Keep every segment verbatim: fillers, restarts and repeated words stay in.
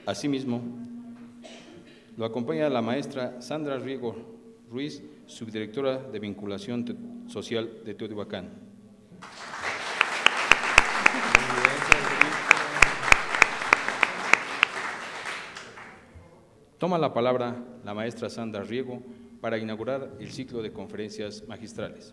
Asimismo, lo acompaña la maestra Sandra Riego Ruiz, subdirectora de Vinculación Social de Teotihuacán. Toma la palabra la maestra Sandra Riego para inaugurar el ciclo de conferencias magistrales.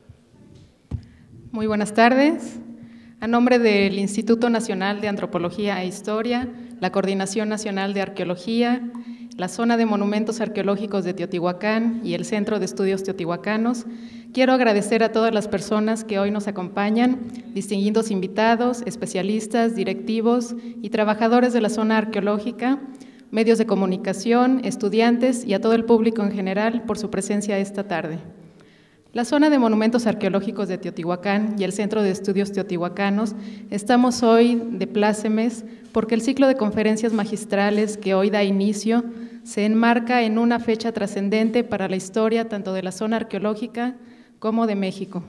Muy buenas tardes. A nombre del Instituto Nacional de Antropología e Historia, la Coordinación Nacional de Arqueología, la Zona de Monumentos Arqueológicos de Teotihuacán y el Centro de Estudios Teotihuacanos, quiero agradecer a todas las personas que hoy nos acompañan, distinguidos invitados, especialistas, directivos y trabajadores de la zona arqueológica, medios de comunicación, estudiantes y a todo el público en general por su presencia esta tarde. La Zona de Monumentos Arqueológicos de Teotihuacán y el Centro de Estudios Teotihuacanos estamos hoy de plácemes porque el ciclo de conferencias magistrales que hoy da inicio se enmarca en una fecha trascendente para la historia tanto de la zona arqueológica como de México.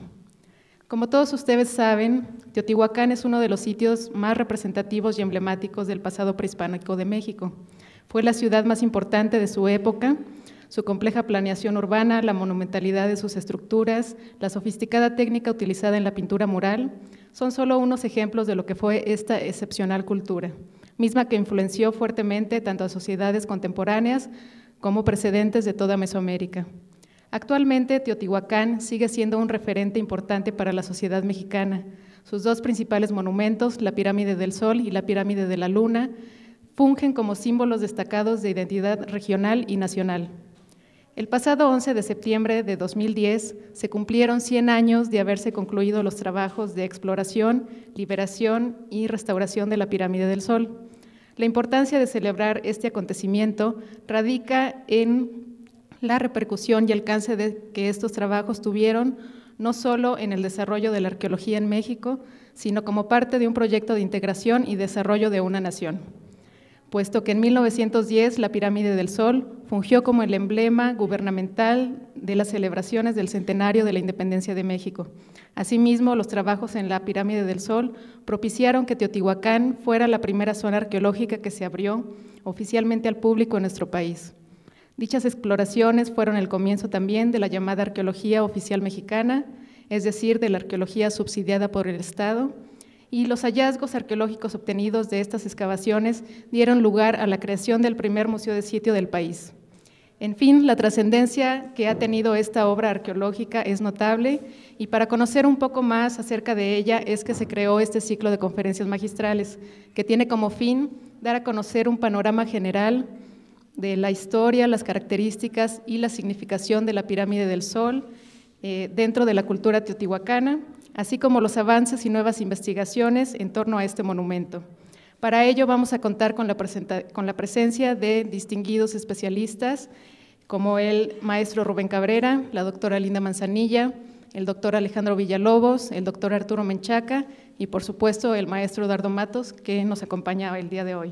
Como todos ustedes saben, Teotihuacán es uno de los sitios más representativos y emblemáticos del pasado prehispánico de México. Fue la ciudad más importante de su época. Su compleja planeación urbana, la monumentalidad de sus estructuras, la sofisticada técnica utilizada en la pintura mural, son solo unos ejemplos de lo que fue esta excepcional cultura, misma que influenció fuertemente tanto a sociedades contemporáneas como precedentes de toda Mesoamérica. Actualmente, Teotihuacán sigue siendo un referente importante para la sociedad mexicana. Sus dos principales monumentos, la Pirámide del Sol y la Pirámide de la Luna, fungen como símbolos destacados de identidad regional y nacional. El pasado once de septiembre de dos mil diez se cumplieron cien años de haberse concluido los trabajos de exploración, liberación y restauración de la Pirámide del Sol. La importancia de celebrar este acontecimiento radica en la repercusión y alcance de que estos trabajos tuvieron no solo en el desarrollo de la arqueología en México, sino como parte de un proyecto de integración y desarrollo de una nación, puesto que en mil novecientos diez la Pirámide del Sol fungió como el emblema gubernamental de las celebraciones del centenario de la independencia de México. Asimismo, los trabajos en la Pirámide del Sol propiciaron que Teotihuacán fuera la primera zona arqueológica que se abrió oficialmente al público en nuestro país. Dichas exploraciones fueron el comienzo también de la llamada arqueología oficial mexicana, es decir, de la arqueología subsidiada por el Estado, y los hallazgos arqueológicos obtenidos de estas excavaciones dieron lugar a la creación del primer museo de sitio del país. En fin, la trascendencia que ha tenido esta obra arqueológica es notable y para conocer un poco más acerca de ella es que se creó este ciclo de conferencias magistrales, que tiene como fin dar a conocer un panorama general de la historia, las características y la significación de la Pirámide del Sol eh, dentro de la cultura teotihuacana, así como los avances y nuevas investigaciones en torno a este monumento. Para ello vamos a contar con la, con la presencia de distinguidos especialistas como el maestro Rubén Cabrera, la doctora Linda Manzanilla, el doctor Alejandro Villalobos, el doctor Arturo Menchaca y por supuesto el maestro Eduardo Matos que nos acompaña el día de hoy.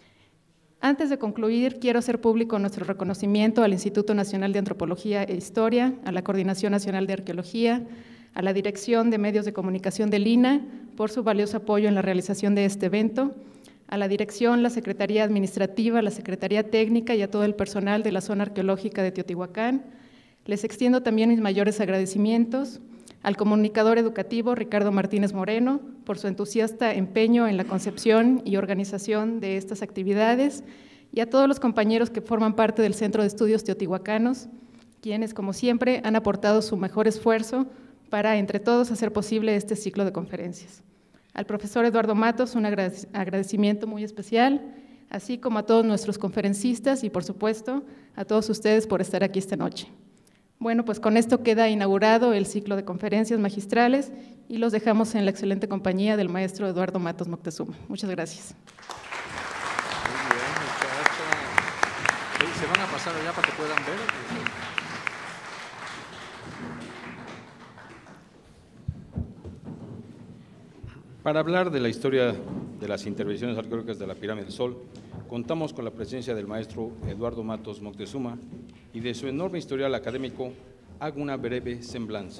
Antes de concluir, quiero hacer público nuestro reconocimiento al Instituto Nacional de Antropología e Historia, a la Coordinación Nacional de Arqueología, a la Dirección de Medios de Comunicación del I N A por su valioso apoyo en la realización de este evento, a la Dirección, la Secretaría Administrativa, la Secretaría Técnica y a todo el personal de la Zona Arqueológica de Teotihuacán. Les extiendo también mis mayores agradecimientos al comunicador educativo Ricardo Martínez Moreno por su entusiasta empeño en la concepción y organización de estas actividades y a todos los compañeros que forman parte del Centro de Estudios Teotihuacanos, quienes, como siempre, han aportado su mejor esfuerzo para, entre todos, hacer posible este ciclo de conferencias. Al profesor Eduardo Matos, un agradecimiento muy especial, así como a todos nuestros conferencistas y, por supuesto, a todos ustedes por estar aquí esta noche. Bueno, pues con esto queda inaugurado el ciclo de conferencias magistrales y los dejamos en la excelente compañía del maestro Eduardo Matos Moctezuma. Muchas gracias. Muy bien, muchachos. ¿Se van a pasar allá para que puedan ver? Para hablar de la historia de las intervenciones arqueológicas de la Pirámide del Sol, contamos con la presencia del maestro Eduardo Matos Moctezuma y de su enorme historial académico hago una breve semblanza.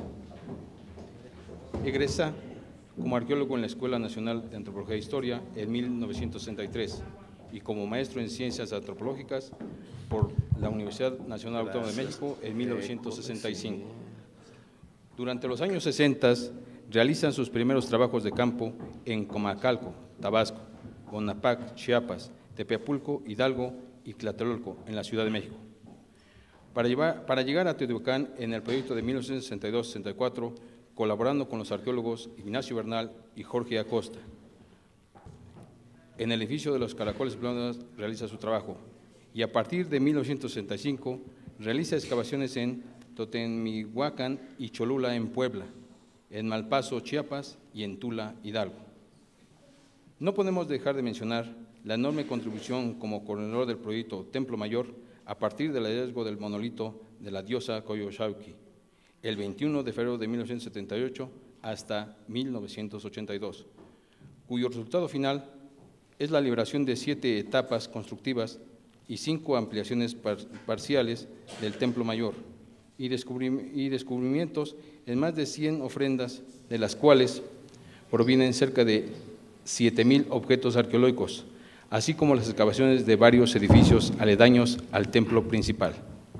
Egresa como arqueólogo en la Escuela Nacional de Antropología e Historia en mil novecientos sesenta y tres y como maestro en Ciencias Antropológicas por la Universidad Nacional Autónoma de México en mil novecientos sesenta y cinco. Durante los años sesenta realizan sus primeros trabajos de campo en Comacalco, Tabasco, Bonapac, Chiapas, Tepeapulco, Hidalgo y Tlatelolco, en la Ciudad de México. Para, llevar, para llegar a Teotihuacán en el proyecto de mil novecientos sesenta y dos sesenta y cuatro, colaborando con los arqueólogos Ignacio Bernal y Jorge Acosta. En el edificio de los Caracoles Blancos realiza su trabajo y a partir de mil novecientos sesenta y cinco realiza excavaciones en Totemihuacán y Cholula en Puebla, en Malpaso, Chiapas y en Tula, Hidalgo. No podemos dejar de mencionar la enorme contribución como coordinador del proyecto Templo Mayor a partir del hallazgo del monolito de la diosa Coyolxauhqui, el veintiuno de febrero de mil novecientos setenta y ocho hasta mil novecientos ochenta y dos, cuyo resultado final es la liberación de siete etapas constructivas y cinco ampliaciones par parciales del Templo Mayor y, descubri y descubrimientos en más de cien ofrendas, de las cuales provienen cerca de siete mil objetos arqueológicos, así como las excavaciones de varios edificios aledaños al templo principal.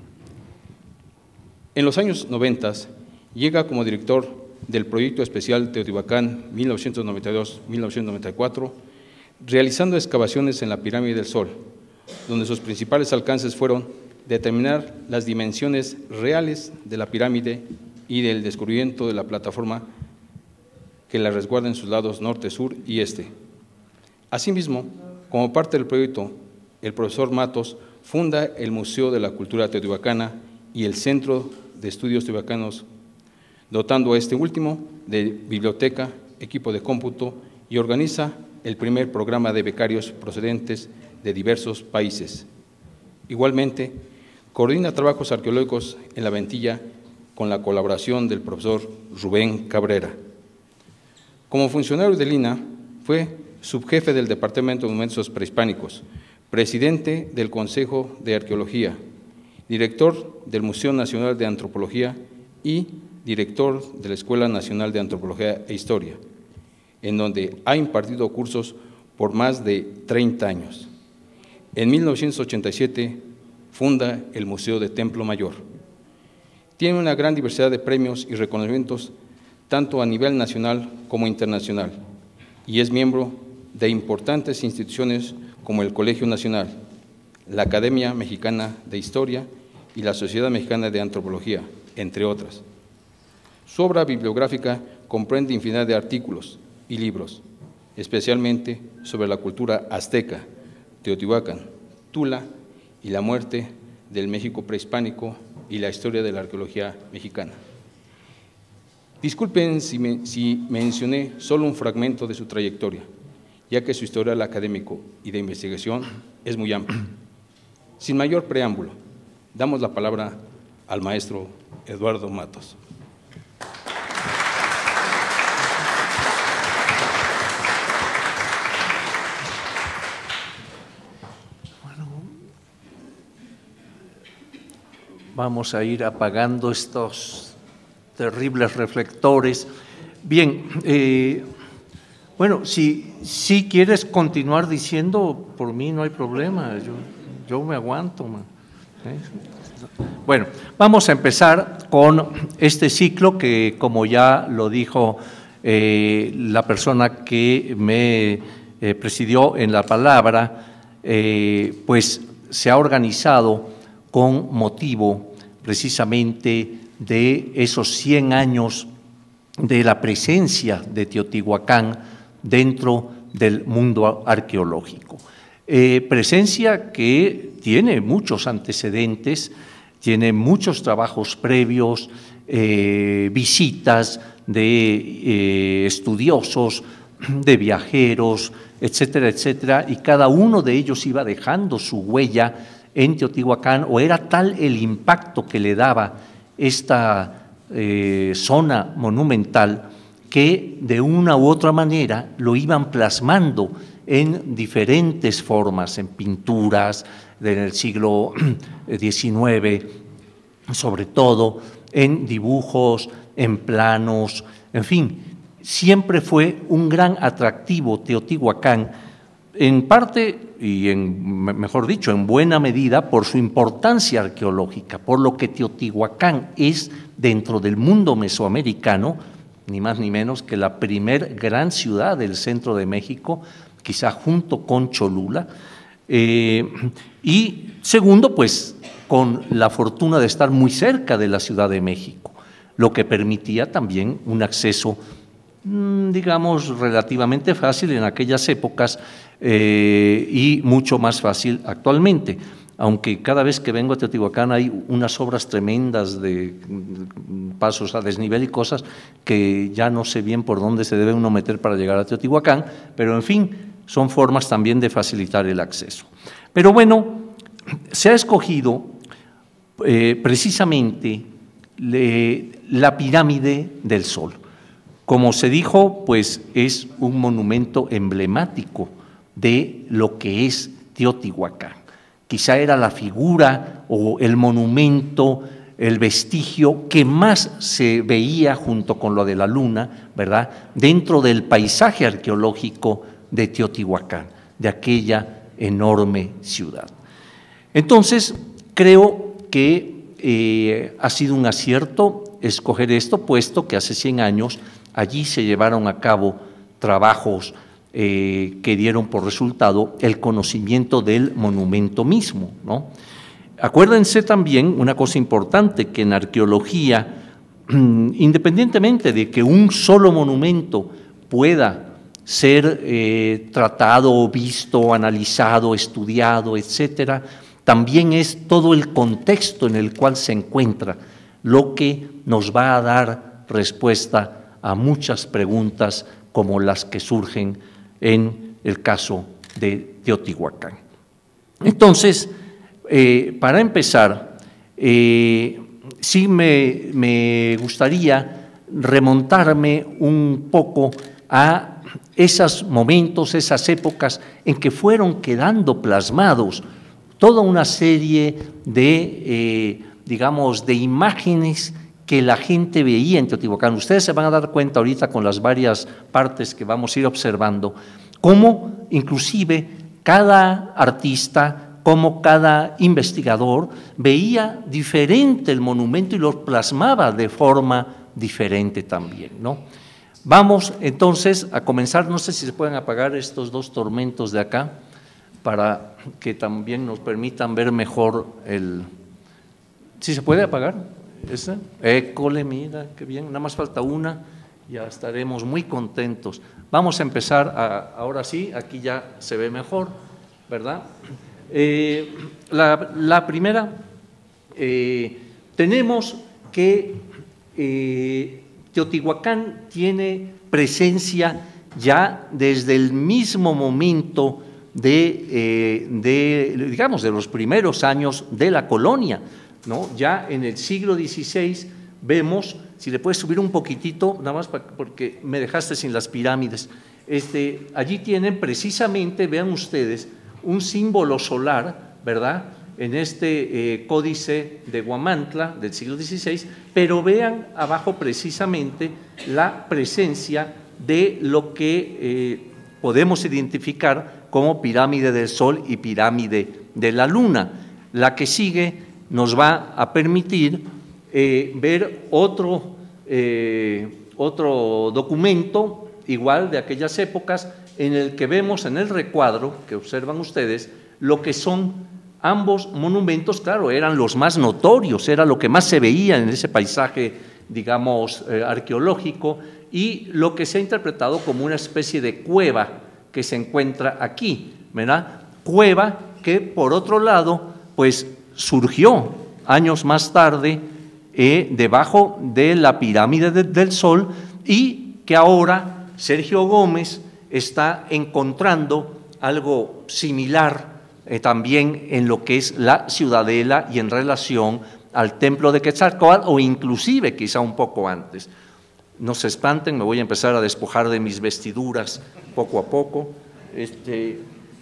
En los años noventa llega como director del proyecto especial Teotihuacán mil novecientos noventa y dos a mil novecientos noventa y cuatro, realizando excavaciones en la Pirámide del Sol, donde sus principales alcances fueron determinar las dimensiones reales de la pirámide y del descubrimiento de la plataforma que la resguarda en sus lados norte, sur y este. Asimismo, como parte del proyecto, el profesor Matos funda el Museo de la Cultura Teotihuacana y el Centro de Estudios Teotihuacanos, dotando a este último de biblioteca, equipo de cómputo y organiza el primer programa de becarios procedentes de diversos países. Igualmente, coordina trabajos arqueológicos en la Ventilla con la colaboración del profesor Rubén Cabrera. Como funcionario del I N A, fue subjefe del Departamento de Monumentos Prehispánicos, presidente del Consejo de Arqueología, director del Museo Nacional de Antropología y director de la Escuela Nacional de Antropología e Historia, en donde ha impartido cursos por más de treinta años. En mil novecientos ochenta y siete funda el Museo de Templo Mayor. Tiene una gran diversidad de premios y reconocimientos, tanto a nivel nacional como internacional, y es miembro de importantes instituciones como el Colegio Nacional, la Academia Mexicana de Historia y la Sociedad Mexicana de Antropología, entre otras. Su obra bibliográfica comprende infinidad de artículos y libros, especialmente sobre la cultura azteca, Teotihuacán, Tula y la muerte del México prehispánico y la historia de la arqueología mexicana. Disculpen si, me, si mencioné solo un fragmento de su trayectoria, ya que su historial académico y de investigación es muy amplio. Sin mayor preámbulo, damos la palabra al maestro Eduardo Matos. Bueno, vamos a ir apagando estos terribles reflectores. Bien, eh, bueno, si, si quieres continuar diciendo, por mí no hay problema, yo, yo me aguanto. Man. ¿Eh? Bueno, vamos a empezar con este ciclo que, como ya lo dijo eh, la persona que me eh, presidió en la palabra, eh, pues se ha organizado con motivo precisamente de esos cien años de la presencia de Teotihuacán dentro del mundo arqueológico. Eh, presencia que tiene muchos antecedentes, tiene muchos trabajos previos, eh, visitas de eh, estudiosos, de viajeros, etcétera, etcétera, y cada uno de ellos iba dejando su huella en Teotihuacán, o era tal el impacto que le daba esta eh, zona monumental que de una u otra manera lo iban plasmando en diferentes formas, en pinturas del siglo diecinueve, sobre todo en dibujos, en planos, en fin, siempre fue un gran atractivo Teotihuacán en parte, y en, mejor dicho, en buena medida, por su importancia arqueológica, por lo que Teotihuacán es, dentro del mundo mesoamericano, ni más ni menos que la primer gran ciudad del centro de México, quizá junto con Cholula, eh, y segundo, pues con la fortuna de estar muy cerca de la Ciudad de México, lo que permitía también un acceso, digamos, relativamente fácil en aquellas épocas eh, y mucho más fácil actualmente, aunque cada vez que vengo a Teotihuacán hay unas obras tremendas de pasos a desnivel y cosas que ya no sé bien por dónde se debe uno meter para llegar a Teotihuacán, pero en fin, son formas también de facilitar el acceso. Pero bueno, se ha escogido eh, precisamente le, la pirámide del Sol. Como se dijo, pues es un monumento emblemático de lo que es Teotihuacán. Quizá era la figura o el monumento, el vestigio que más se veía junto con lo de la luna, ¿verdad?, dentro del paisaje arqueológico de Teotihuacán, de aquella enorme ciudad. Entonces, creo que eh, ha sido un acierto escoger esto, puesto que hace cien años allí se llevaron a cabo trabajos eh, que dieron por resultado el conocimiento del monumento mismo, ¿no? Acuérdense también una cosa importante, que en arqueología, independientemente de que un solo monumento pueda ser eh, tratado, visto, analizado, estudiado, etcétera, también es todo el contexto en el cual se encuentra lo que nos va a dar respuesta a muchas preguntas como las que surgen en el caso de Teotihuacán. Entonces, eh, para empezar, eh, sí me, me gustaría remontarme un poco a esos momentos, esas épocas en que fueron quedando plasmados toda una serie de, eh, digamos, de imágenes que la gente veía en Teotihuacán. Ustedes se van a dar cuenta ahorita con las varias partes que vamos a ir observando, cómo inclusive cada artista, cómo cada investigador veía diferente el monumento y lo plasmaba de forma diferente también, ¿no? Vamos entonces a comenzar, no sé si se pueden apagar estos dos tormentos de acá, para que también nos permitan ver mejor el… ¿Sí se puede apagar? ¿Ese? École, mira, qué bien, nada más falta una, ya estaremos muy contentos. Vamos a empezar, a, ahora sí, aquí ya se ve mejor, ¿verdad? Eh, la, la primera, eh, tenemos que eh, Teotihuacán tiene presencia ya desde el mismo momento de, eh, de, digamos, de los primeros años de la colonia, ¿no? Ya en el siglo dieciséis vemos, si le puedes subir un poquitito, nada más porque me dejaste sin las pirámides, este, allí tienen precisamente, vean ustedes, un símbolo solar, ¿verdad?, en este eh, códice de Huamantla del siglo dieciséis, pero vean abajo precisamente la presencia de lo que eh, podemos identificar como pirámide del Sol y pirámide de la Luna. La que sigue nos va a permitir eh, ver otro, eh, otro documento igual de aquellas épocas en el que vemos en el recuadro que observan ustedes lo que son ambos monumentos. Claro, eran los más notorios, era lo que más se veía en ese paisaje, digamos, eh, arqueológico, y lo que se ha interpretado como una especie de cueva que se encuentra aquí, ¿verdad? Cueva que, por otro lado, pues surgió años más tarde eh, debajo de la pirámide de, del Sol, y que ahora Sergio Gómez está encontrando algo similar eh, también en lo que es la ciudadela y en relación al templo de Quetzalcóatl, o inclusive quizá un poco antes. No se espanten, me voy a empezar a despojar de mis vestiduras poco a poco. Este,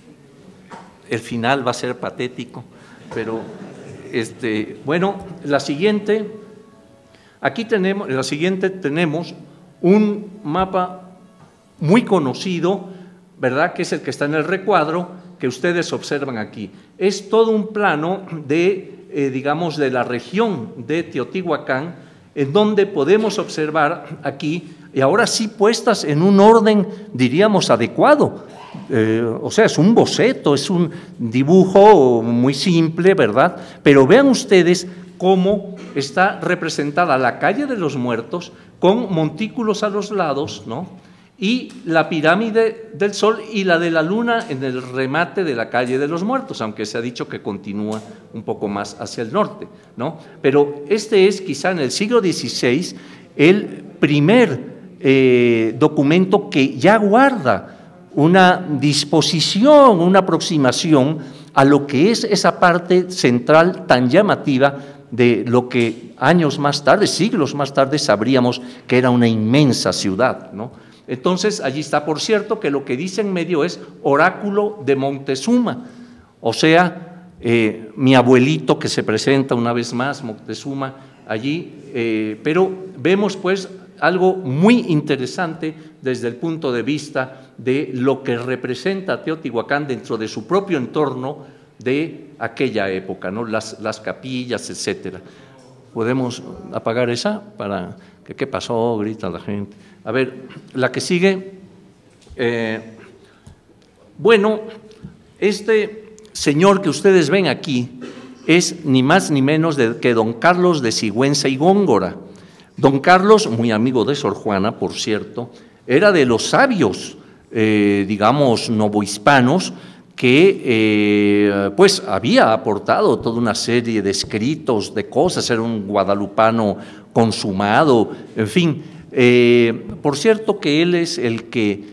el final va a ser patético, pero este, bueno, la siguiente, aquí tenemos, en la siguiente tenemos un mapa muy conocido ¿verdad?, que es el que está en el recuadro que ustedes observan aquí. Es todo un plano de, eh, digamos, de la región de Teotihuacán, en donde podemos observar aquí, y ahora sí puestas en un orden, diríamos, adecuado. Eh, o sea, es un boceto, es un dibujo muy simple, ¿verdad? Pero vean ustedes cómo está representada la calle de los Muertos con montículos a los lados, ¿no?, y la pirámide del Sol y la de la Luna en el remate de la calle de los Muertos, aunque se ha dicho que continúa un poco más hacia el norte, ¿no? Pero este es quizá en el siglo dieciséis el primer eh, documento que ya guarda una disposición, una aproximación a lo que es esa parte central tan llamativa de lo que años más tarde, siglos más tarde, sabríamos que era una inmensa ciudad, ¿no? Entonces, allí está, por cierto, que lo que dice en medio es oráculo de Moctezuma, o sea, eh, mi abuelito que se presenta una vez más, Moctezuma, allí, eh, pero vemos pues algo muy interesante desde el punto de vista de lo que representa Teotihuacán dentro de su propio entorno de aquella época, ¿no? Las, las capillas, etcétera. ¿Podemos apagar esa para que qué pasó? Grita la gente. A ver, la que sigue. Eh, bueno, este señor que ustedes ven aquí es ni más ni menos de, que don Carlos de Sigüenza y Góngora. Don Carlos, muy amigo de Sor Juana, por cierto, era de los sabios, eh, digamos, novohispanos, que eh, pues había aportado toda una serie de escritos, de cosas, era un guadalupano consumado, en fin. Eh, por cierto que él es el que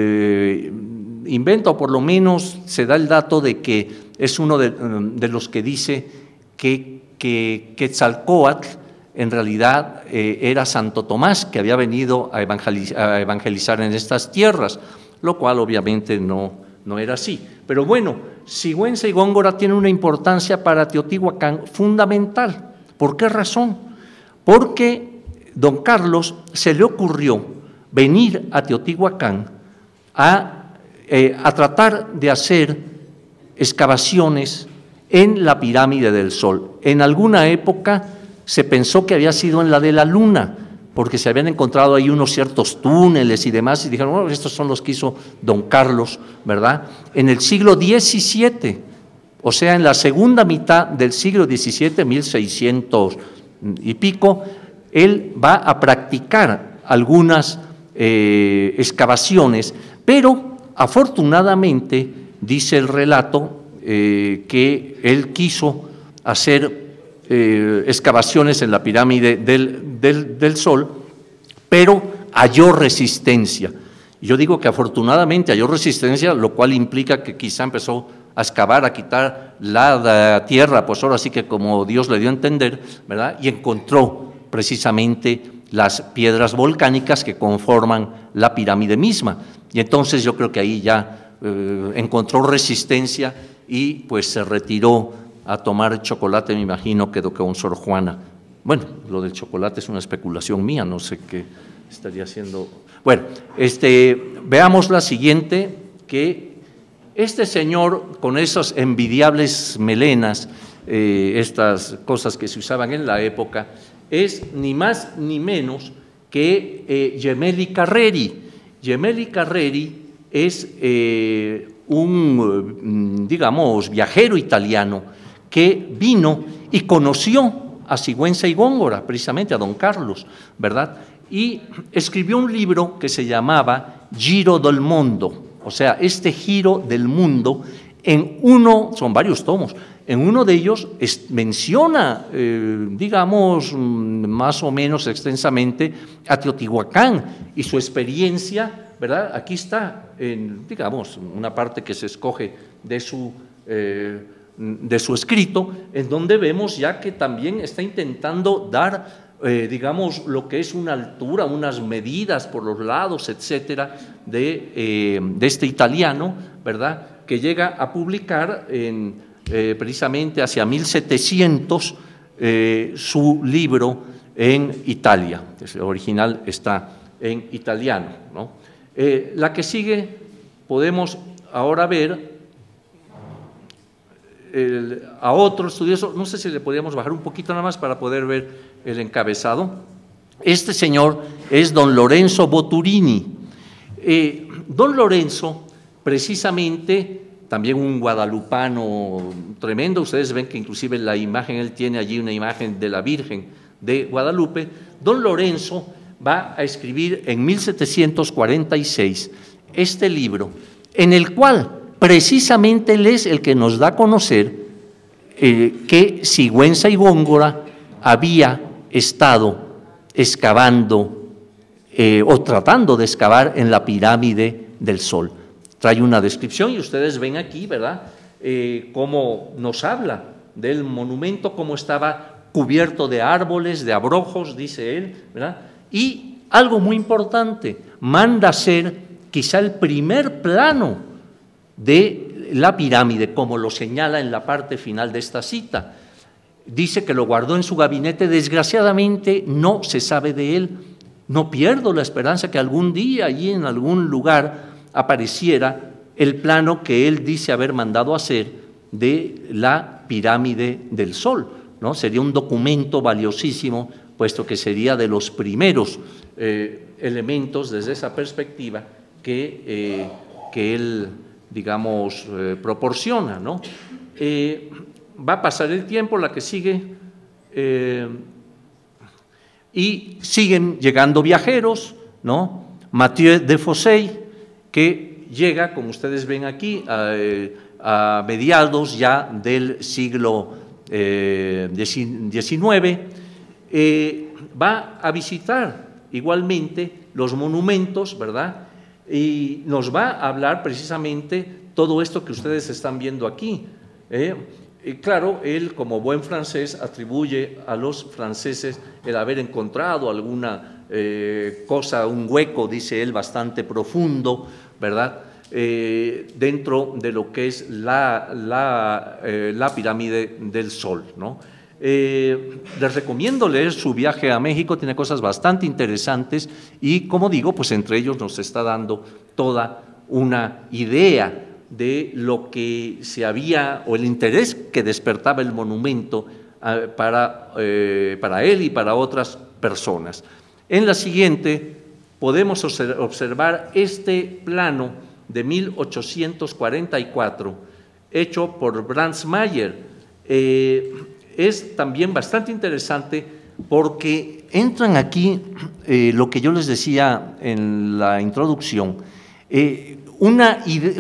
eh, inventa, o por lo menos se da el dato de que es uno de, de los que dice que, que Quetzalcóatl en realidad eh, era Santo Tomás, que había venido a evangelizar, a evangelizar en estas tierras, lo cual obviamente no, no era así. Pero bueno, Sigüenza y Góngora tienen una importancia para Teotihuacán fundamental. ¿Por qué razón? Porque don Carlos se le ocurrió venir a Teotihuacán a, eh, a tratar de hacer excavaciones en la pirámide del Sol. En alguna época se pensó que había sido en la de la Luna, porque se habían encontrado ahí unos ciertos túneles y demás, y dijeron, bueno, estos son los que hizo don Carlos, ¿verdad? En el siglo diecisiete, o sea, en la segunda mitad del siglo diecisiete, mil seiscientos y pico, él va a practicar algunas eh, excavaciones, pero afortunadamente, dice el relato, eh, que él quiso hacer eh, excavaciones en la pirámide del, del, del Sol, pero halló resistencia. Yo digo que afortunadamente halló resistencia, lo cual implica que quizá empezó a excavar, a quitar la tierra, pues ahora sí que como Dios le dio a entender, ¿verdad? Y encontró precisamente las piedras volcánicas que conforman la pirámide misma. Y entonces yo creo que ahí ya eh, encontró resistencia y pues se retiró a tomar chocolate, me imagino que con Sor Juana. Bueno, lo del chocolate es una especulación mía, no sé qué estaría haciendo. Bueno, este, veamos la siguiente, que este señor con esas envidiables melenas, eh, estas cosas que se usaban en la época, es ni más ni menos que eh, Gemelli Carreri. Gemelli Carreri es eh, un, digamos, viajero italiano que vino y conoció a Sigüenza y Góngora, precisamente a don Carlos, ¿verdad? Y escribió un libro que se llamaba Giro del Mundo, o sea, este giro del mundo, en uno, son varios tomos, en uno de ellos es, menciona, eh, digamos, más o menos extensamente a Teotihuacán y su experiencia, ¿verdad? Aquí está, en, digamos, una parte que se escoge de su, eh, de su escrito, en donde vemos ya que también está intentando dar, eh, digamos, lo que es una altura, unas medidas por los lados, etcétera, de, eh, de este italiano, ¿verdad?, que llega a publicar en, eh, precisamente hacia mil setecientos eh, su libro en Italia. El original está en italiano, ¿no? Eh, la que sigue, podemos ahora ver el, a otro estudioso, no sé si le podríamos bajar un poquito nada más para poder ver el encabezado. Este señor es don Lorenzo Boturini. Eh, don Lorenzo, precisamente, también un guadalupano tremendo, ustedes ven que inclusive la imagen, él tiene allí una imagen de la Virgen de Guadalupe. Don Lorenzo va a escribir en mil setecientos cuarenta y seis este libro, en el cual precisamente él es el que nos da a conocer eh, que Sigüenza y Góngora había estado excavando eh, o tratando de excavar en la pirámide del Sol. Trae una descripción y ustedes ven aquí, ¿verdad?, eh, cómo nos habla del monumento, cómo estaba cubierto de árboles, de abrojos, dice él, ¿verdad? Y algo muy importante, manda hacer quizá el primer plano de la pirámide, como lo señala en la parte final de esta cita. Dice que lo guardó en su gabinete, desgraciadamente no se sabe de él. No pierdo la esperanza que algún día allí en algún lugar apareciera el plano que él dice haber mandado hacer de la pirámide del Sol, ¿no? Sería un documento valiosísimo, puesto que sería de los primeros eh, elementos desde esa perspectiva que, eh, que él, digamos, eh, proporciona, ¿no? Eh, va a pasar el tiempo, la que sigue, eh, y siguen llegando viajeros, ¿no? Mathieu de Fossey, que llega, como ustedes ven aquí, a, a mediados ya del siglo eh, diecinueve, eh, va a visitar igualmente los monumentos, ¿verdad?, y nos va a hablar precisamente todo esto que ustedes están viendo aquí. ¿eh? Y claro, él como buen francés atribuye a los franceses el haber encontrado alguna eh, cosa, un hueco, dice él, bastante profundo, ¿verdad?, eh, dentro de lo que es la, la, eh, la pirámide del Sol, ¿no? Eh, les recomiendo leer su viaje a México, tiene cosas bastante interesantes y, como digo, pues entre ellos nos está dando toda una idea de lo que se había, o el interés que despertaba el monumento eh, para, eh, para él y para otras personas. En la siguiente podemos observar este plano de mil ochocientos cuarenta y cuatro, hecho por Brandsmayer. Eh, es también bastante interesante porque entran aquí eh, lo que yo les decía en la introducción, eh, una,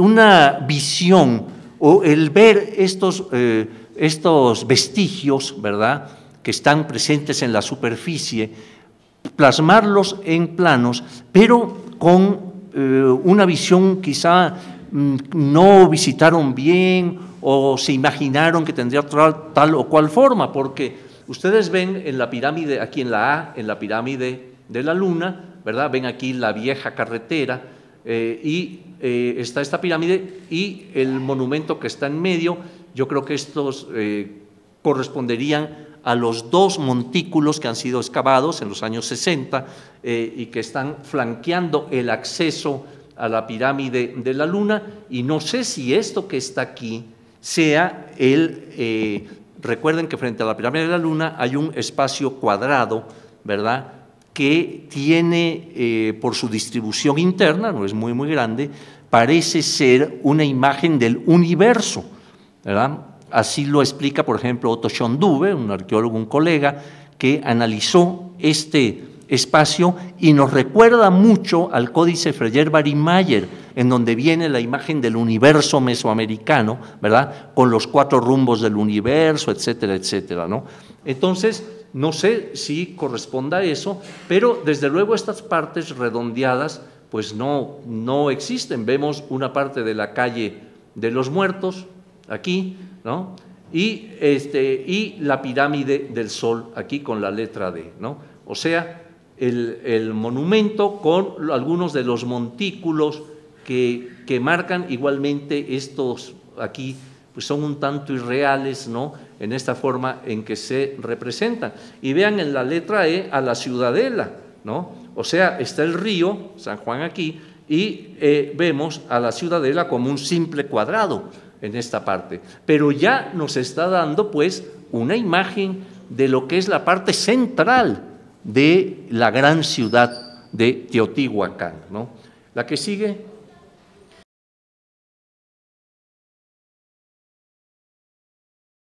una visión o el ver estos, eh, estos vestigios, ¿verdad?, que están presentes en la superficie, plasmarlos en planos, pero con eh, una visión quizá mmm, no visitaron bien o se imaginaron que tendría tal, tal o cual forma, porque ustedes ven en la pirámide, aquí en la A, en la pirámide de la Luna, ¿verdad?, ven aquí la vieja carretera eh, y eh, está esta pirámide y el monumento que está en medio. Yo creo que estos eh, corresponderían a los dos montículos que han sido excavados en los años sesenta eh, y que están flanqueando el acceso a la pirámide de la Luna, y no sé si esto que está aquí sea el, eh, recuerden que frente a la pirámide de la Luna hay un espacio cuadrado, ¿verdad?, que tiene, eh, por su distribución interna, no es muy, muy grande, parece ser una imagen del universo, ¿verdad? Así lo explica, por ejemplo, Otto Schönduve, un arqueólogo, un colega, que analizó este espacio y nos recuerda mucho al Códice Freyer-Baring-Mayer, en donde viene la imagen del universo mesoamericano, ¿verdad?, con los cuatro rumbos del universo, etcétera, etcétera, ¿no? Entonces, no sé si corresponda a eso, pero desde luego estas partes redondeadas pues no, no existen. Vemos una parte de la calle de los Muertos, aquí, ¿no?, y, este, y la pirámide del Sol, aquí con la letra D, ¿no? O sea, el, el monumento con algunos de los montículos que, que marcan igualmente estos aquí, pues son un tanto irreales, ¿no?, en esta forma en que se representan. Y vean en la letra E a la ciudadela, ¿no? O sea, está el río, San Juan aquí, y eh, vemos a la ciudadela como un simple cuadrado en esta parte, pero ya nos está dando pues una imagen de lo que es la parte central de la gran ciudad de Teotihuacán, ¿no? La que sigue.